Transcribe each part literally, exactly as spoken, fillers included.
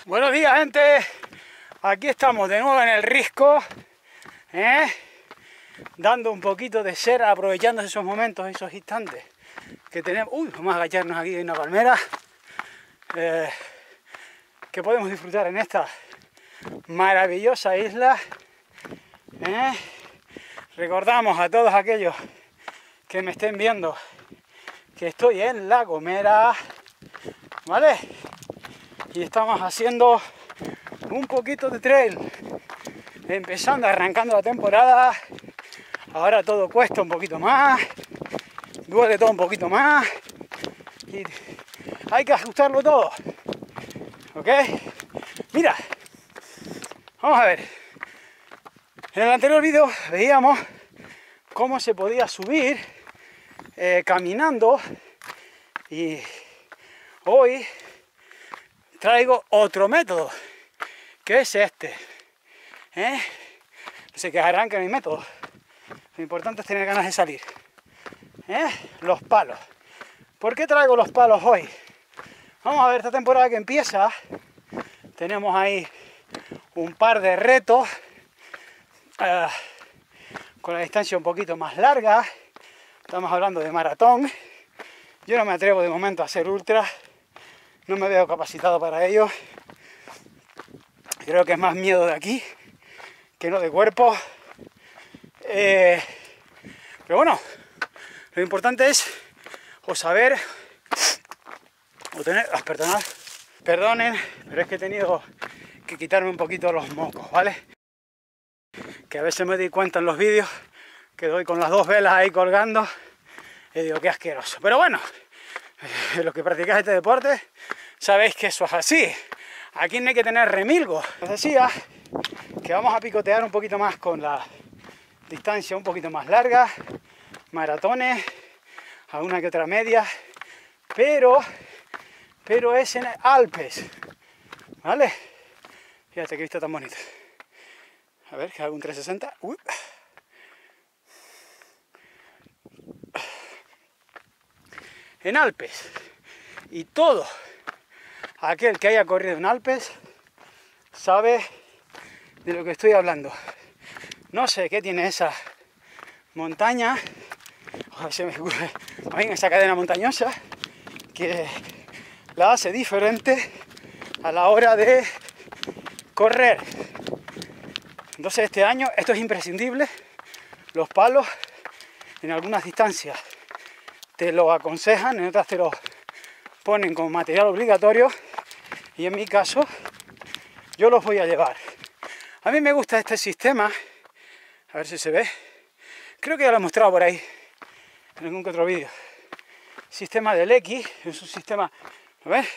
Buenos días, gente. Aquí estamos de nuevo en el Risco, ¿eh? Dando un poquito de ser, aprovechando esos momentos, esos instantes que tenemos. Uy, vamos a agacharnos aquí en una palmera, eh, que podemos disfrutar en esta maravillosa isla, ¿eh? Recordamos a todos aquellos que me estén viendo que estoy en La Gomera, ¿vale? Y estamos haciendo un poquito de trail, empezando, arrancando la temporada. Ahora todo cuesta un poquito más, duele todo un poquito más y hay que ajustarlo todo, ¿ok? Mira, vamos a ver, en el anterior vídeo veíamos cómo se podía subir eh, caminando, y hoy traigo otro método, que es este, ¿eh? No se quejarán que mi método, lo importante es tener ganas de salir, ¿eh? Los palos. ¿Por qué traigo los palos hoy? Vamos a ver, esta temporada que empieza, tenemos ahí un par de retos, uh, con la distancia un poquito más larga. Estamos hablando de maratón. Yo no me atrevo de momento a hacer ultra, no me veo capacitado para ello. Creo que es más miedo de aquí que no de cuerpo. Eh, pero bueno, lo importante es o saber o tener... Ah, perdonad, perdonen, pero es que he tenido que quitarme un poquito los mocos, ¿vale? Que a veces me doy cuenta en los vídeos que doy con las dos velas ahí colgando y digo, qué asqueroso. Pero bueno, eh, los que practicáis este deporte sabéis que eso es así. Aquí no hay que tener remilgo. Les decía que vamos a picotear un poquito más con la distancia un poquito más larga, maratones, alguna que otra media, pero, pero es en Alpes, ¿vale? Fíjate qué vista tan bonita. A ver, que hago un trescientos sesenta. Uy. En Alpes. Y todo aquel que haya corrido en Alpes sabe de lo que estoy hablando. No sé qué tiene esa montaña, o sea, me, esa cadena montañosa, que la hace diferente a la hora de correr. Entonces este año esto es imprescindible. Los palos en algunas distancias te lo aconsejan, en otras te lo ponen como material obligatorio, y en mi caso yo los voy a llevar. A mí me gusta este sistema, a ver si se ve, creo que ya lo he mostrado por ahí en algún que otro vídeo. Sistema del X, es un sistema, ¿lo ves?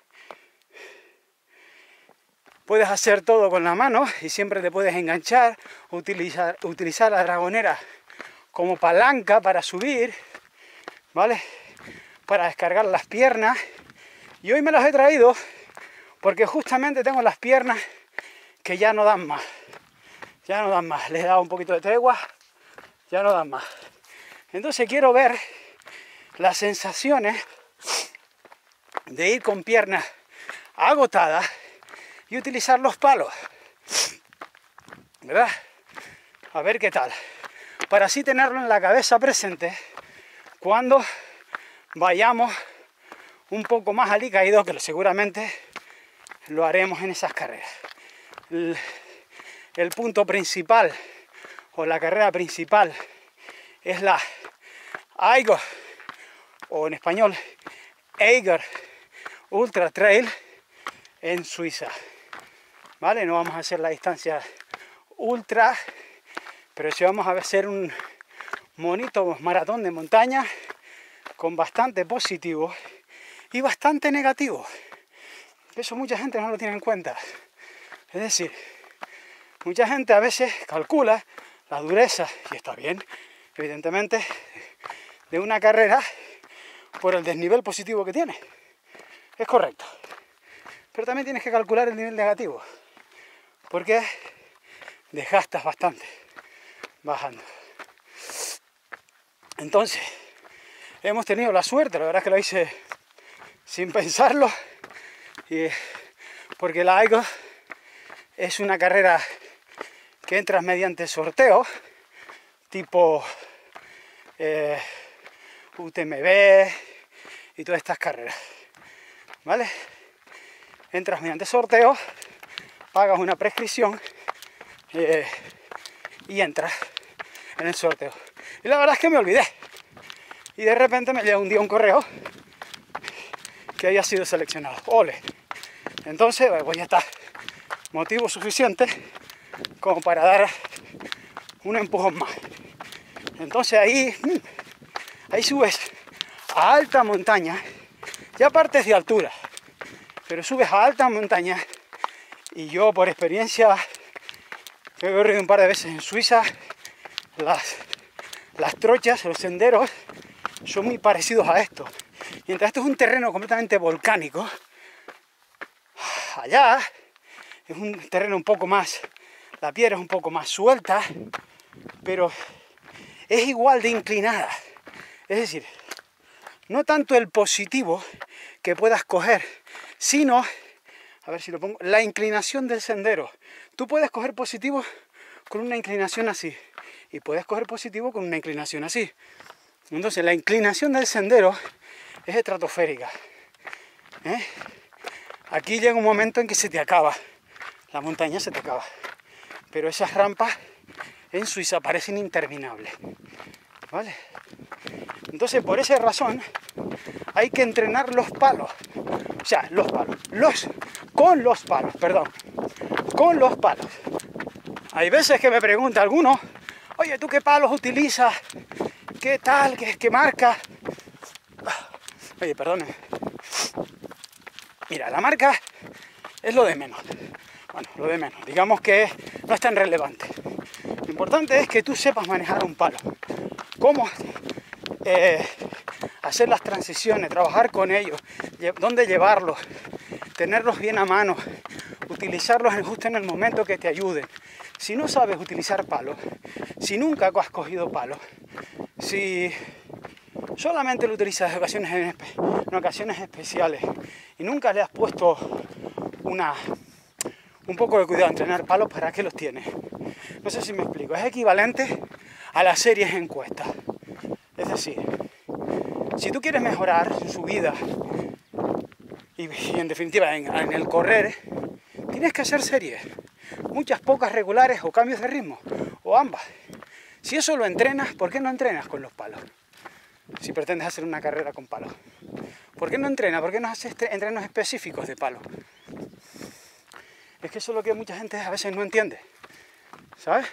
Puedes hacer todo con la mano y siempre te puedes enganchar, utilizar, utilizar la dragonera como palanca para subir, ¿vale? Para descargar las piernas. Y hoy me las he traído porque justamente tengo las piernas que ya no dan más. Ya no dan más. Les he dado un poquito de tregua, ya no dan más. Entonces quiero ver las sensaciones de ir con piernas agotadas y utilizar los palos, ¿verdad? A ver qué tal. Para así tenerlo en la cabeza presente cuando vayamos un poco más alicaídos, que seguramente lo haremos en esas carreras. El, el punto principal o la carrera principal es la Eiger, o en español Eiger Ultra Trail en Suiza, ¿vale? No vamos a hacer la distancia ultra, pero sí vamos a hacer un bonito maratón de montaña con bastante positivo y bastante negativo. Eso mucha gente no lo tiene en cuenta. Es decir, mucha gente a veces calcula la dureza, y está bien, evidentemente, de una carrera por el desnivel positivo que tiene. Es correcto. Pero también tienes que calcular el nivel negativo, porque desgastas bastante bajando. Entonces, hemos tenido la suerte, la verdad es que lo hice sin pensarlo, y porque la Aigos es una carrera que entras mediante sorteo, tipo eh, U T M B y todas estas carreras, ¿vale? Entras mediante sorteo, pagas una prescripción eh, y entras en el sorteo. Y la verdad es que me olvidé. Y de repente me llega un día un correo que haya sido seleccionado. ¡Ole! Entonces, pues ya está. Motivo suficiente como para dar un empujón más. Entonces ahí, ahí subes a alta montaña. Ya partes de altura, pero subes a alta montaña. Y yo, por experiencia, que he corrido un par de veces en Suiza, las, las trochas, los senderos, son muy parecidos a esto. Mientras esto es un terreno completamente volcánico, allá es un terreno un poco más, la piedra es un poco más suelta, pero es igual de inclinada. Es decir, no tanto el positivo que puedas coger, sino, a ver si lo pongo, la inclinación del sendero. Tú puedes coger positivo con una inclinación así, y puedes coger positivo con una inclinación así. Entonces la inclinación del sendero es estratosférica, ¿eh? Aquí llega un momento en que se te acaba, la montaña se te acaba, pero esas rampas en Suiza parecen interminables, ¿vale? Entonces por esa razón hay que entrenar los palos, o sea, los palos, los, con los palos, perdón, con los palos. Hay veces que me pregunta alguno, oye, ¿tú qué palos utilizas? ¿Qué tal? ¿Qué, qué marca? Oye, perdone. Mira, la marca es lo de menos. Bueno, lo de menos. Digamos que no es tan relevante. Lo importante es que tú sepas manejar un palo. Cómo eh, hacer las transiciones, trabajar con ellos, dónde llevarlos, tenerlos bien a mano, utilizarlos justo en el momento que te ayuden. Si no sabes utilizar palos, si nunca has cogido palos, si solamente lo utilizas en ocasiones, en, en ocasiones especiales y nunca le has puesto una, un poco de cuidado a entrenar palos, ¿para qué los tienes? No sé si me explico. Es equivalente a las series encuestas. Es decir, si tú quieres mejorar su vida y, y en definitiva en, en el correr, tienes que hacer series. Muchas, pocas regulares o cambios de ritmo, o ambas. Si eso lo entrenas, ¿por qué no entrenas con los palos? Si pretendes hacer una carrera con palos. ¿Por qué no entrenas? ¿Por qué no haces entrenos específicos de palos? Es que eso es lo que mucha gente a veces no entiende, ¿sabes?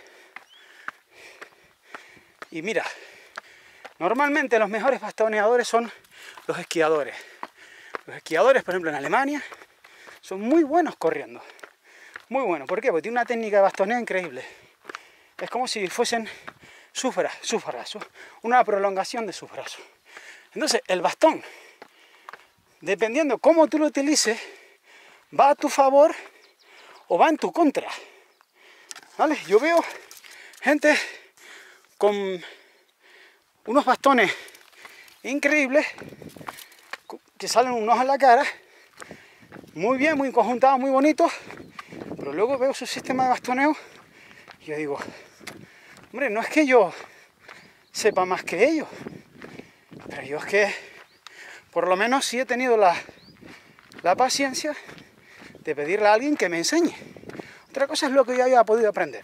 Y mira, normalmente los mejores bastoneadores son los esquiadores. Los esquiadores, por ejemplo, en Alemania, son muy buenos corriendo. Muy buenos. ¿Por qué? Porque tienen una técnica de bastoneo increíble. Es como si fuesen sus, bra sus brazos, una prolongación de sus brazos. Entonces, el bastón, dependiendo cómo tú lo utilices, va a tu favor o va en tu contra, ¿vale? Yo veo gente con unos bastones increíbles que salen unos a la cara, muy bien, muy conjuntados, muy bonitos, pero luego veo su sistema de bastoneo y yo digo, hombre, no es que yo sepa más que ellos, pero yo es que por lo menos sí he tenido la, la paciencia de pedirle a alguien que me enseñe. Otra cosa es lo que yo haya podido aprender,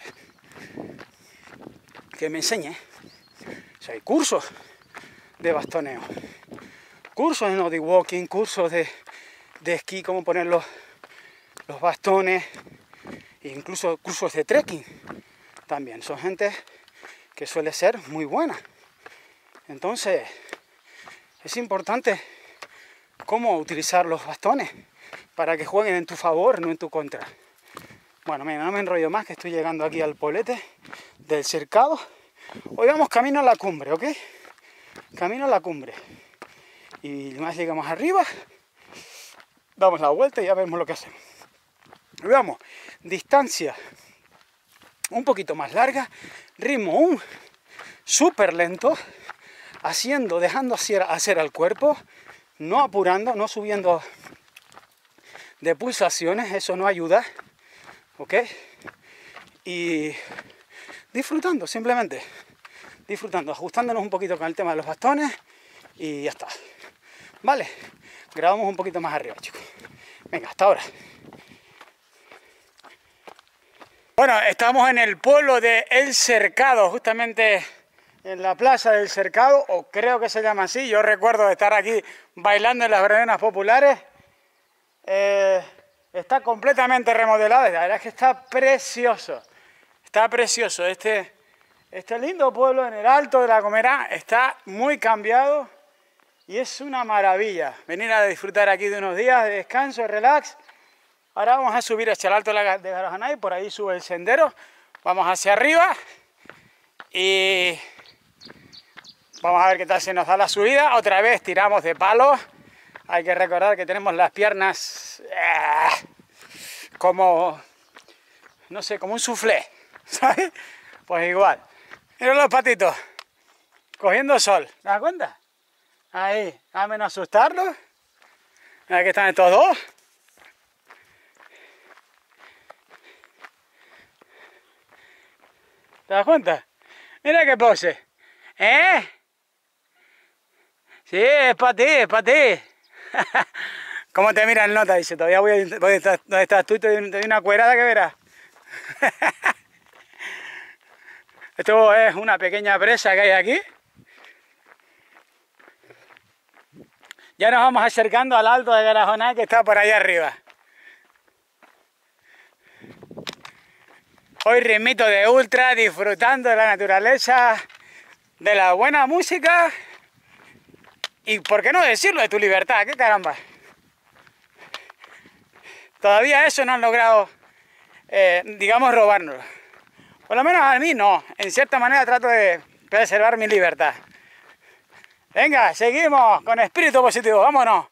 que me enseñe. O sea, hay cursos de bastoneo, cursos de Nordic Walking, cursos de, de esquí, cómo poner los, los bastones, e incluso cursos de trekking también. Son gente que suele ser muy buena. Entonces, es importante cómo utilizar los bastones para que jueguen en tu favor, no en tu contra. Bueno, mira, no me enrollo más, que estoy llegando aquí al polete del cercado. Hoy vamos camino a la cumbre, ¿ok? Camino a la cumbre. Y más llegamos arriba, damos la vuelta y ya vemos lo que hacemos. Veamos, distancia un poquito más larga, ritmo un súper lento, haciendo, dejando hacer, hacer al cuerpo, no apurando, no subiendo de pulsaciones, eso no ayuda, ¿ok? Y disfrutando, simplemente, disfrutando, ajustándonos un poquito con el tema de los bastones y ya está. Vale, grabamos un poquito más arriba, chicos. Venga, hasta ahora. Bueno, estamos en el pueblo de El Cercado, justamente en la plaza del Cercado, o creo que se llama así. Yo recuerdo estar aquí bailando en las verbenas populares. Eh, está completamente remodelado, la verdad es que está precioso. Está precioso. Este, este lindo pueblo en el Alto de la Gomera está muy cambiado y es una maravilla. Venir a disfrutar aquí de unos días de descanso, de relax. Ahora vamos a subir hacia el Alto de Garajonay, por ahí sube el sendero. Vamos hacia arriba y vamos a ver qué tal se nos da la subida. Otra vez tiramos de palos. Hay que recordar que tenemos las piernas eh, como, no sé, como un soufflé, ¿sabes? Pues igual. Mira los patitos, cogiendo sol. ¿Te das cuenta? Ahí, a menos asustarlos. Mira que están estos dos. ¿Te das cuenta? Mira qué pose. ¿Eh? Sí, es para ti, es para ti. ¿Cómo te mira el nota? Dice, todavía voy a... ¿Dónde estás, dónde estás tú? Te doy una cuerada que verás. Esto es una pequeña presa que hay aquí. Ya nos vamos acercando al Alto de Garajonay, que está por ahí arriba. Hoy ritmito de ultra, disfrutando de la naturaleza, de la buena música y, ¿por qué no decirlo?, de tu libertad. ¿Qué caramba? Todavía eso no han logrado, eh, digamos, robárnoslo. Por lo menos a mí no. En cierta manera trato de preservar mi libertad. Venga, seguimos con espíritu positivo. Vámonos.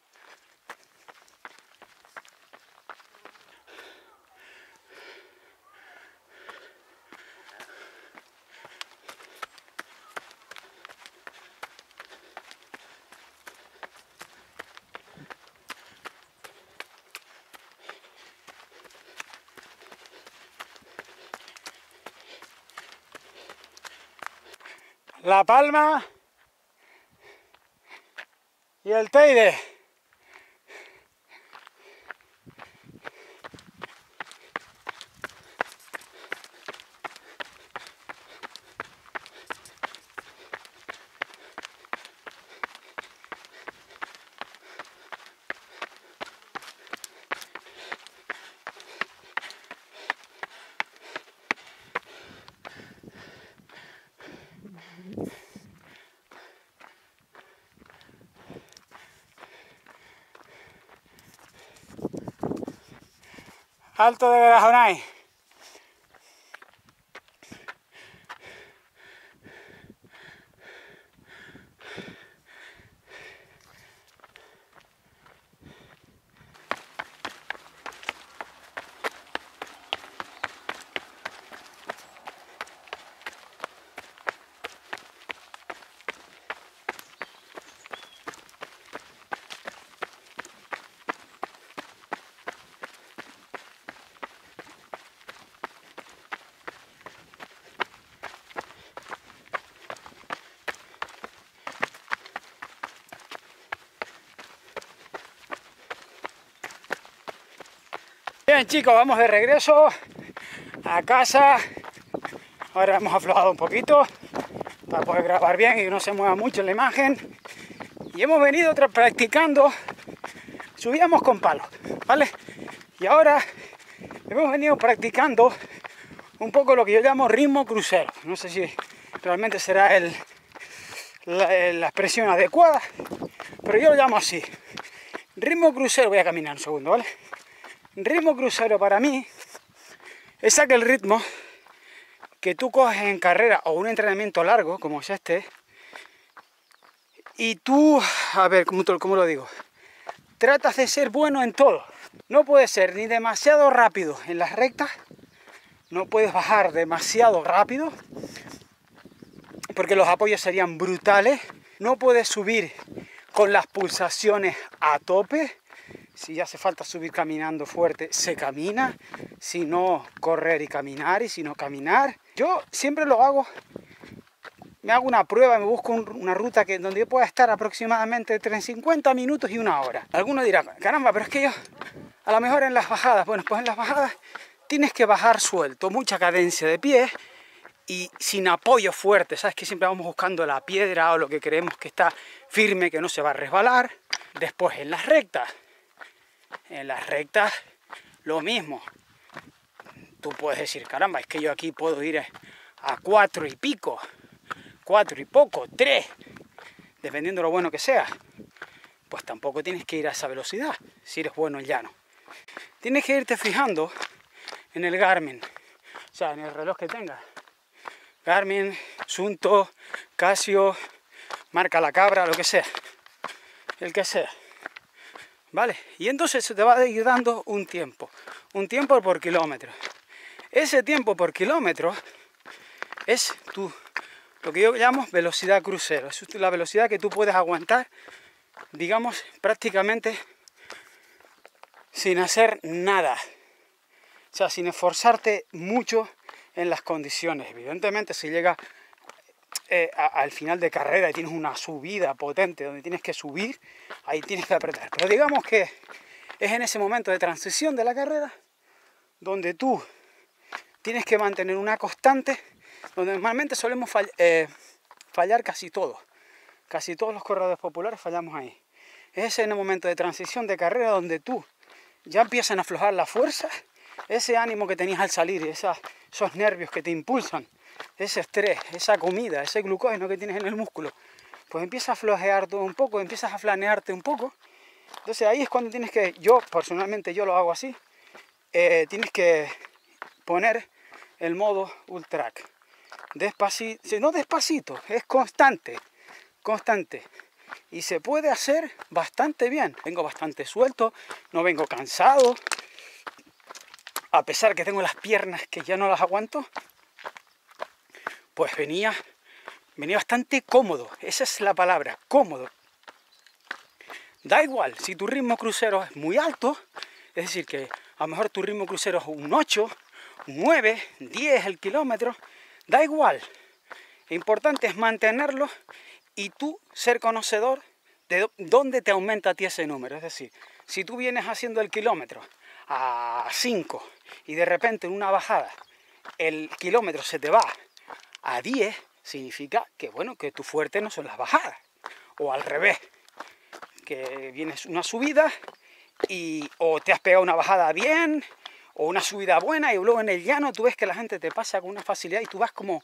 La Palma y el Teide. Alto de Garajonay. Bien, chicos, vamos de regreso a casa. Ahora hemos aflojado un poquito para poder grabar bien y que no se mueva mucho la imagen. Y hemos venido practicando, subíamos con palos, ¿vale? Y ahora hemos venido practicando un poco lo que yo llamo ritmo crucero. No sé si realmente será el, la, la expresión adecuada, pero yo lo llamo así. Ritmo crucero, voy a caminar un segundo, ¿vale? Ritmo crucero para mí es aquel ritmo que tú coges en carrera o un entrenamiento largo, como es este, y tú, a ver, ¿cómo, cómo lo digo? Tratas de ser bueno en todo. No puedes ser ni demasiado rápido en las rectas, no puedes bajar demasiado rápido, porque los apoyos serían brutales. No puedes subir con las pulsaciones a tope, Si hace falta subir caminando fuerte, se camina. Si no, correr y caminar. Y si no, caminar. Yo siempre lo hago. Me hago una prueba, me busco un, una ruta que, donde yo pueda estar aproximadamente entre cincuenta minutos y una hora. Algunos dirán, caramba, pero es que yo, a lo mejor en las bajadas, bueno, pues en las bajadas tienes que bajar suelto, mucha cadencia de pie y sin apoyo fuerte. Sabes que siempre vamos buscando la piedra o lo que creemos que está firme, que no se va a resbalar. Después en las rectas, en las rectas lo mismo. Tú puedes decir, caramba, es que yo aquí puedo ir a cuatro y pico. Cuatro y poco, tres, dependiendo de lo bueno que sea, pues tampoco tienes que ir a esa velocidad si eres bueno en llano. Tienes que irte fijando en el Garmin, o sea, en el reloj que tengas. Garmin, Sunto, Casio, marca la cabra, lo que sea, el que sea. ¿Vale? Y entonces se te va a ir dando un tiempo, un tiempo por kilómetro. Ese tiempo por kilómetro es tu... lo que yo llamo velocidad crucero. Es la velocidad que tú puedes aguantar, digamos, prácticamente sin hacer nada. O sea, sin esforzarte mucho en las condiciones. Evidentemente, si llegas eh, a, al final de carrera y tienes una subida potente donde tienes que subir, ahí tienes que apretar. Pero digamos que es en ese momento de transición de la carrera donde tú tienes que mantener una constante, donde normalmente solemos fall eh, fallar casi todos. Casi todos los corredores populares fallamos ahí. Es en el momento de transición de carrera donde tú ya empiezan a aflojar la fuerza, ese ánimo que tenías al salir, esa, esos nervios que te impulsan, ese estrés, esa comida, ese glucógeno que tienes en el músculo, pues empieza a flojear todo un poco, empiezas a flanearte un poco. Entonces ahí es cuando tienes que, yo personalmente yo lo hago así, eh, tienes que poner el modo ultrack. Despacito, no despacito, es constante, constante. Y se puede hacer bastante bien. Vengo bastante suelto, no vengo cansado. A pesar que tengo las piernas que ya no las aguanto, pues venía, venía bastante cómodo. Esa es la palabra, cómodo. Da igual, si tu ritmo crucero es muy alto, es decir, que a lo mejor tu ritmo crucero es un ocho, nueve, diez el kilómetro, da igual. Lo importante es mantenerlo y tú ser conocedor de dónde te aumenta a ti ese número. Es decir, si tú vienes haciendo el kilómetro a cinco y de repente en una bajada el kilómetro se te va a diez, significa que, bueno, que tu fuerte no son las bajadas. O al revés, que vienes una subida y o te has pegado una bajada bien o una subida buena y luego en el llano tú ves que la gente te pasa con una facilidad y tú vas como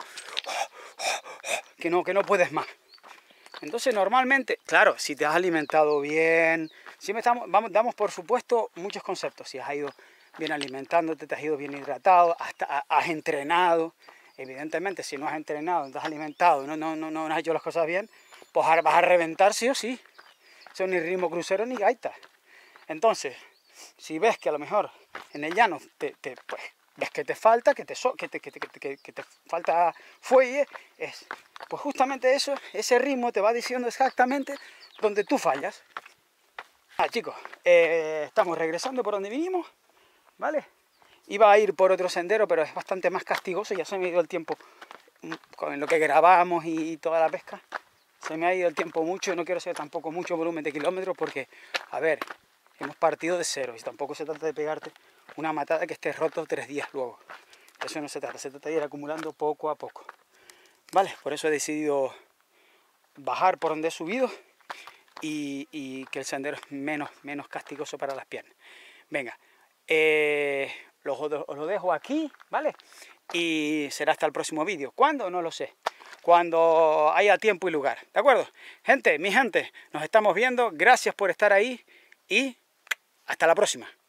que no, que no puedes más. Entonces normalmente, claro, si te has alimentado bien, siempre estamos, vamos, damos por supuesto muchos conceptos. Si has ido bien alimentándote, te has ido bien hidratado, hasta has entrenado. Evidentemente, si no has entrenado, no te has alimentado, no, no, no, no has hecho las cosas bien, pues vas a reventar sí o sí. Eso ni ritmo crucero ni gaita. Entonces, si ves que a lo mejor en el llano te, te, pues, ves que te falta, que te, so, que te, que te, que te, que te falta fuelle, es, pues justamente eso, ese ritmo te va diciendo exactamente donde tú fallas. Ah, chicos, eh, estamos regresando por donde vinimos, ¿vale? Iba a ir por otro sendero, pero es bastante más castigoso, ya se me ha ido el tiempo con lo que grabamos y toda la pesca. Se me ha ido el tiempo mucho y no quiero hacer tampoco mucho volumen de kilómetros porque, a ver, hemos partido de cero y tampoco se trata de pegarte una matada que esté roto tres días luego. De eso no se trata, se trata de ir acumulando poco a poco. Vale, por eso he decidido bajar por donde he subido y, y que el sendero es menos, menos castigoso para las piernas. Venga, eh, los, os lo dejo aquí, ¿vale? Y será hasta el próximo vídeo. ¿Cuándo? No lo sé. Cuando haya tiempo y lugar, ¿de acuerdo? Gente, mi gente, nos estamos viendo. Gracias por estar ahí y hasta la próxima.